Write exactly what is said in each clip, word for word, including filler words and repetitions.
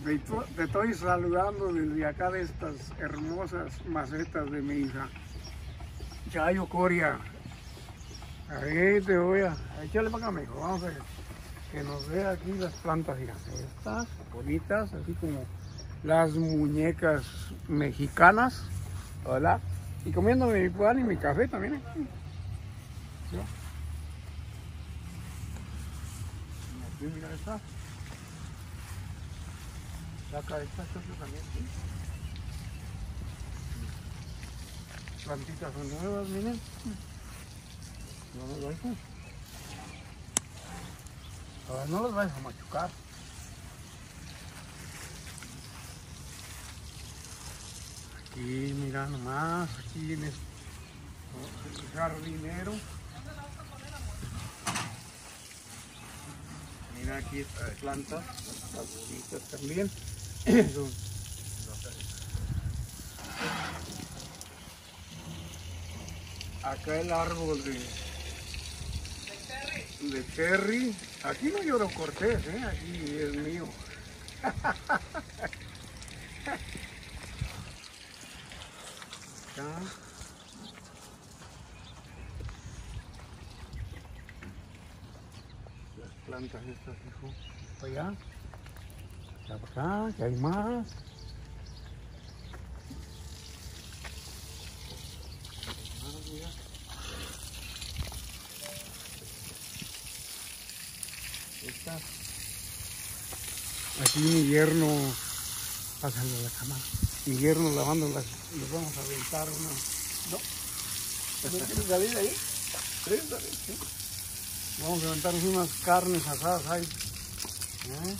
Te, te estoy saludando desde acá de estas hermosas macetas de mi hija. Chayo Coria. Ahí te voy a echarle para acá, mijo. Vamos a ver. Que nos vea aquí las plantas, mira. Estas bonitas, así como las muñecas mexicanas. Hola. Y comiéndome mi pan y mi café también. ¿Eh? ¿Sí? Aquí, mira esta. Saca esta, esta también, ¿sí? Plantitas son nuevas, miren. No las vais a... Ahora no las vais a machucar. Aquí, mira nomás, aquí en este jardinero. Mira aquí estas plantas, estas bonitas también. Acá el árbol de, de cherry. Aquí no lloro Cortés, ¿eh? Aquí es mío. Acá. Las plantas estas, hijo. Para allá. Para acá, que hay más. Esta. Aquí mi yerno, pásale a la cámara, mi yerno lavando las, les vamos a aventar una, ¿no? ¿No quieres salir ahí? ¿Sí? ¿Sí? Vamos a aventarnos unas carnes asadas ahí. ¿Eh?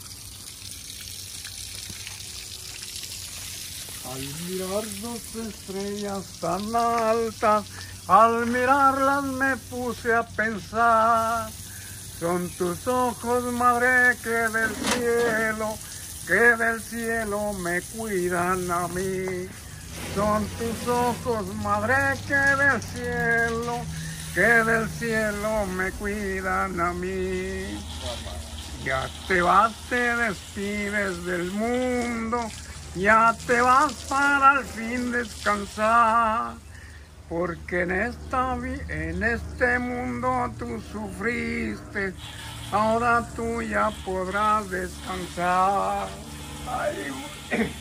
Al mirar dos estrellas tan altas, al mirarlas me puse a pensar. Son tus ojos, madre, que del cielo, que del cielo me cuidan a mí. Son tus ojos, madre, que del cielo, que del cielo me cuidan a mí. Ya te vas, te despides del mundo, ya te vas para al fin descansar. Porque en, esta, en este mundo tú sufriste, ahora tú ya podrás descansar. Ay,